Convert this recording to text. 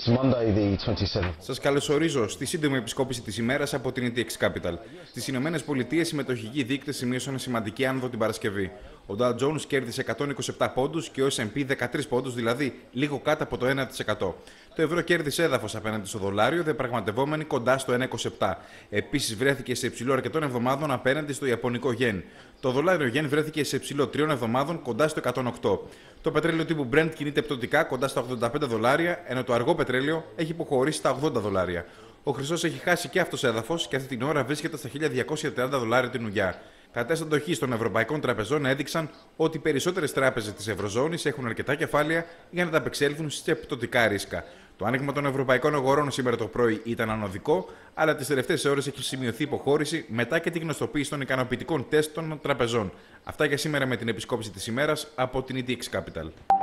It's Monday the 27th. Σας καλωσορίζω στη σύντομη επισκόπηση της ημέρας από την ETX Capital. Στις Ηνωμένες Πολιτείες οι συμμετοχικοί δείκτες σημείωσαν σημαντική άνοδο την Παρασκευή. Ο Dow Jones κέρδισε 127 πόντους και ο S&P 13 πόντους, δηλαδή λίγο κάτω από το 1%. Το ευρώ κέρδισε έδαφος απέναντι στο δολάριο, διαπραγματευόμενοι κοντά στο 1,27. Επίσης βρέθηκε σε υψηλό αρκετών εβδομάδων απέναντι στο ιαπωνικό γεν. Το δολάριο γεν βρέθηκε σε υψηλό 3 εβδομάδων κοντά στο 108. Το πετρέλαιο τύπου Brent κινείται πτωτικά κοντά στα $85, ενώ το αργό πετρέλαιο έχει υποχωρήσει στα $80. Ο χρυσός έχει χάσει και αυτός έδαφος και αυτή την ώρα βρίσκεται στα $1.230 την ουγιά. Κατές αντοχής των ευρωπαϊκών τραπεζών έδειξαν ότι οι περισσότερες τράπεζες της Ευρωζώνης έχουν αρκετά κεφάλαια για να ανταπεξέλθουν σε πτωτικά ρίσκα. Το άνοιγμα των ευρωπαϊκών αγορών σήμερα το πρωί ήταν ανωδικό, αλλά τις τελευταίες ώρες έχει σημειωθεί υποχώρηση μετά και τη γνωστοποίηση των ικανοποιητικών τεστ των τραπεζών. Αυτά για σήμερα με την επισκόπηση της ημέρας από την ETX Capital.